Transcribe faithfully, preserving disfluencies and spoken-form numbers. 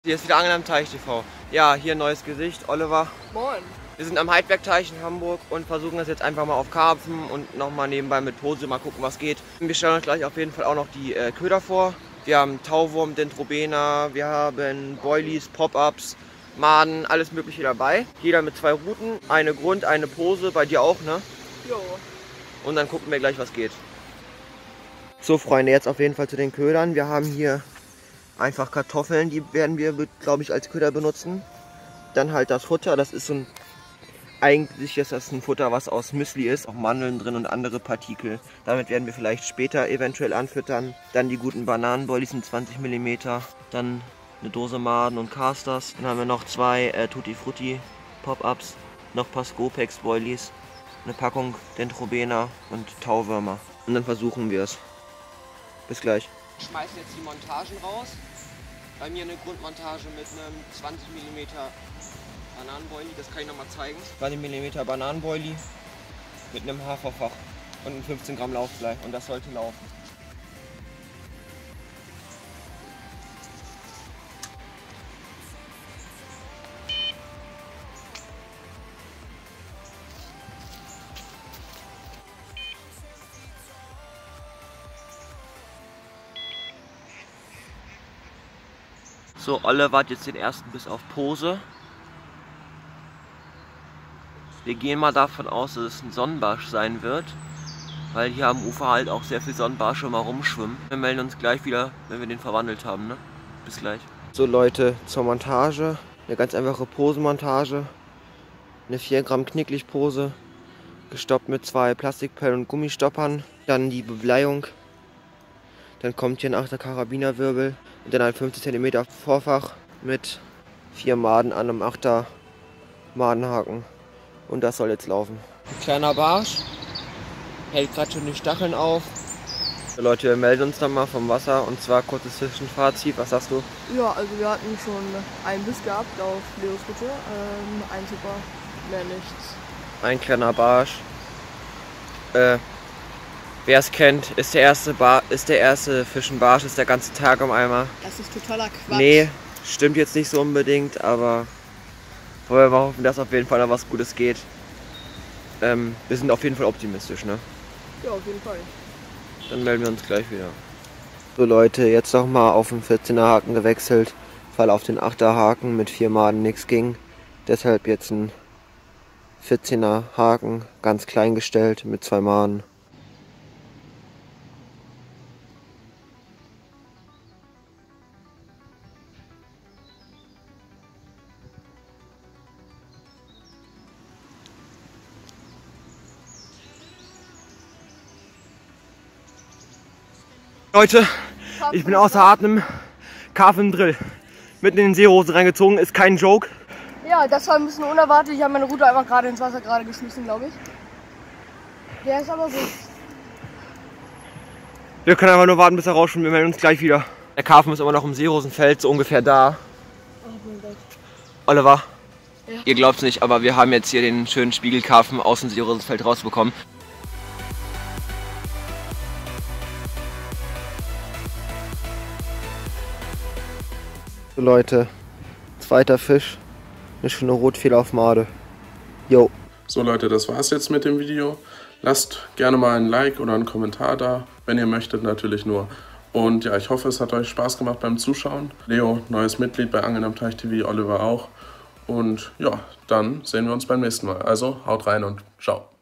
Hier ist wieder Angeln am Teich T V. Ja, hier ein neues Gesicht, Oliver. Moin. Wir sind am Heidbergteich in Hamburg und versuchen das jetzt einfach mal auf Karpfen und nochmal nebenbei mit Pose mal gucken, was geht. Wir stellen uns gleich auf jeden Fall auch noch die äh, Köder vor. Wir haben Tauwurm, Dendrobena, wir haben Boilies, Pop-Ups, Maden, alles mögliche dabei. Jeder mit zwei Routen, eine Grund, eine Pose, bei dir auch, ne? Jo. Und dann gucken wir gleich, was geht. So Freunde, jetzt auf jeden Fall zu den Ködern. Wir haben hier einfach Kartoffeln, die werden wir, glaube ich, als Köder benutzen. Dann halt das Futter, das ist so ein, eigentlich ist das ein Futter, was aus Müsli ist, auch Mandeln drin und andere Partikel. Damit werden wir vielleicht später eventuell anfüttern. Dann die guten Bananenboilies in zwanzig Millimeter, dann eine Dose Maden und Casters. Dann haben wir noch zwei äh, Tutti Frutti Pop-Ups, noch ein paar Scopex Boilies, eine Packung Dendrobena und Tauwürmer. Und dann versuchen wir es. Bis gleich. Ich schmeiße jetzt die Montagen raus. Bei mir eine Grundmontage mit einem zwanzig Millimeter Bananenboilie, das kann ich nochmal zeigen. zwanzig Millimeter Bananenboilie mit einem Haferfach und einem fünfzehn Gramm Laufblei und das sollte laufen. So, Olle wart jetzt den ersten Biss auf Pose. Wir gehen mal davon aus, dass es ein Sonnenbarsch sein wird, weil hier am Ufer halt auch sehr viel Sonnenbarsche mal rumschwimmen. Wir melden uns gleich wieder, wenn wir den verwandelt haben, ne? Bis gleich. So Leute, zur Montage. Eine ganz einfache Posenmontage. Eine vier Gramm Knicklichtpose, gestoppt mit zwei Plastikperlen und Gummistoppern. Dann die Bebleiung. Dann kommt hier ein achter Karabinerwirbel und dann ein fünfzig Zentimeter Vorfach mit vier Maden an einem achter Madenhaken. Und das soll jetzt laufen. Ein kleiner Barsch hält gerade schon die Stacheln auf. So Leute, wir melden uns dann mal vom Wasser und zwar kurzes Zwischenfazit. Was sagst du? Ja, also wir hatten schon einen Biss gehabt auf Leos Route. Ähm, ein super, mehr nichts. Ein kleiner Barsch. Äh, Wer es kennt, ist der erste Bar, ist der erste Fischenbarsch, ist der ganze Tag im Eimer. Das ist totaler Quatsch. Nee, stimmt jetzt nicht so unbedingt, aber wollen wir mal hoffen, dass auf jeden Fall noch was Gutes geht. Ähm, wir sind auf jeden Fall optimistisch, ne? Ja, auf jeden Fall. Dann melden wir uns gleich wieder. So Leute, jetzt noch mal auf den vierzehner Haken gewechselt, weil auf den achter Haken mit vier Maden nichts ging. Deshalb jetzt ein vierzehner Haken, ganz klein gestellt mit zwei Maden. Leute, ich bin außer Atem. Karpfendrill. Mitten in den Seehose reingezogen, ist kein Joke. Ja, das war ein bisschen unerwartet. Ich habe meine Rute einfach gerade ins Wasser gerade geschmissen, glaube ich. Der ist aber so. Wir können einfach nur warten, bis er rausschwimmt. Wir melden uns gleich wieder. Der Karpfen ist immer noch im Seerosenfeld, so ungefähr da. Oh mein Gott. Oliver, Ja. Ihr glaubt's nicht, aber wir haben jetzt hier den schönen Spiegelkarpfen aus dem Seerosenfeld rausbekommen. So Leute, zweiter Fisch, eine schöne Rotfehl auf Made. Jo. So Leute, das war's jetzt mit dem Video. Lasst gerne mal ein Like oder einen Kommentar da, wenn ihr möchtet natürlich nur. Und ja, ich hoffe, es hat euch Spaß gemacht beim Zuschauen. Leo, neues Mitglied bei Angeln am Teich T V, Oliver auch. Und ja, dann sehen wir uns beim nächsten Mal. Also haut rein und ciao.